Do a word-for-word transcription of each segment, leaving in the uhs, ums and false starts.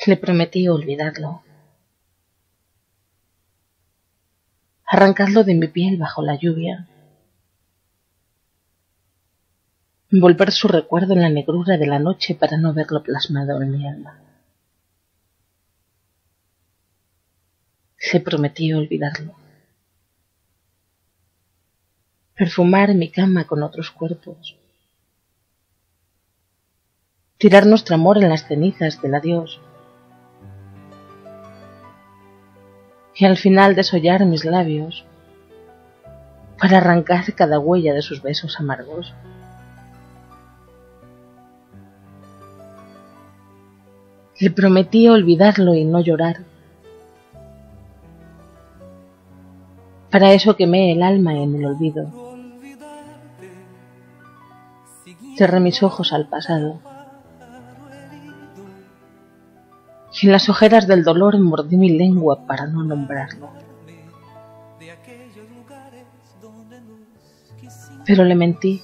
Le prometí olvidarlo, arrancarlo de mi piel bajo la lluvia, envolver su recuerdo en la negrura de la noche para no verlo plasmado en mi alma. Le prometí olvidarlo, perfumar mi cama con otros cuerpos, tirar nuestro amor en las cenizas del adiós, y al final desollar mis labios para arrancar cada huella de sus besos amargos. Le prometí olvidarlo y no llorar. Para eso quemé el alma en el olvido. Cerré mis ojos al pasado. Y en las ojeras del dolor mordí mi lengua para no nombrarlo. Pero le mentí,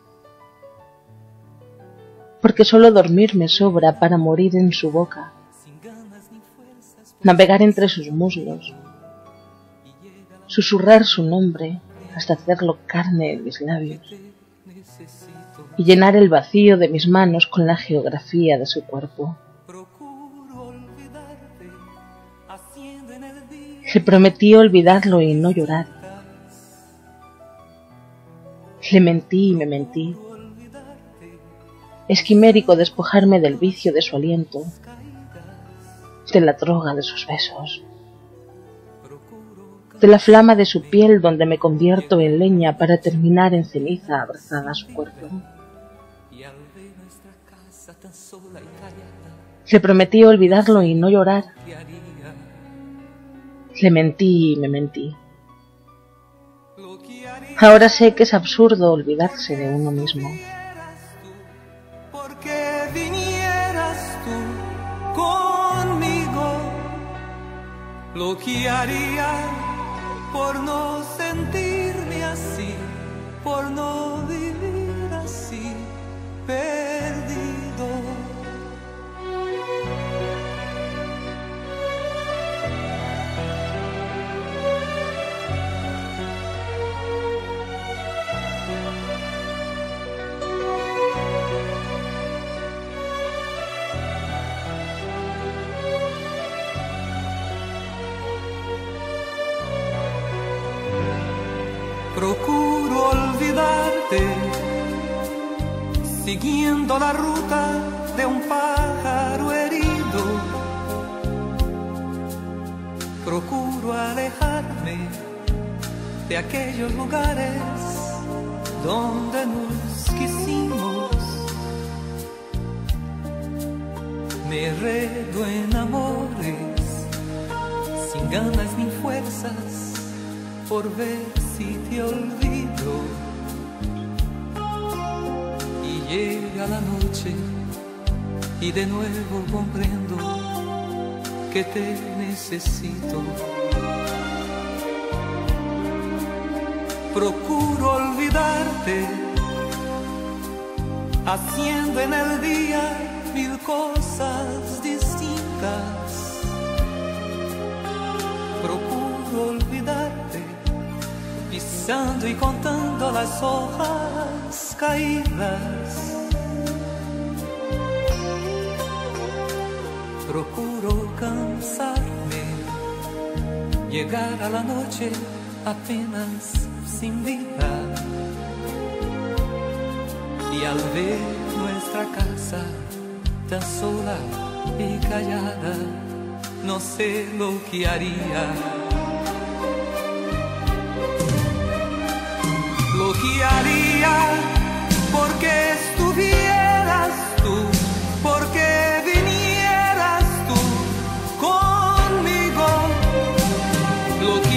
porque solo dormir me sobra para morir en su boca, navegar entre sus muslos, susurrar su nombre hasta hacerlo carne en mis labios y llenar el vacío de mis manos con la geografía de su cuerpo. Le prometí olvidarlo y no llorar. Le mentí y me mentí. Es quimérico despojarme del vicio de su aliento, de la droga de sus besos, de la flama de su piel donde me convierto en leña para terminar en ceniza abrazada a su cuerpo. Le prometí olvidarlo y no llorar. Le mentí y me mentí. Ahora sé que es absurdo olvidarse de uno mismo. Porque vinieras tú conmigo, lo que haría por no sentirme así, por no vivir así, perdido. Procuro olvidarte, siguiendo la ruta de un pájaro herido. Procuro alejarme de aquellos lugares donde nos quisimos. Me enredo en amores, sin ganas ni fuerzas, por ver si te olvido. Y llega la noche y de nuevo comprendo que te necesito. Procuro olvidarte, haciendo en el día mil cosas distintas. Procuro olvidarte, pisando y contando las hojas caídas. Procuro cansarme, llegar a la noche apenas sin vida. Y al ver nuestra casa tan sola y callada, no sé lo que haría. Lo que haría porque estuvieras tú, porque vinieras tú conmigo. Lo que